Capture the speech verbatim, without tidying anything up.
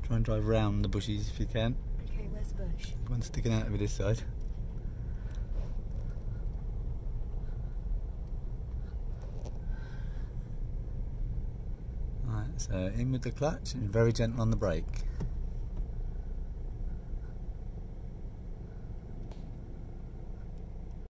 Try and drive round the bushes if you can. Okay, where's the bush? One sticking out over this side. Right, so in with the clutch and very gentle on the brake.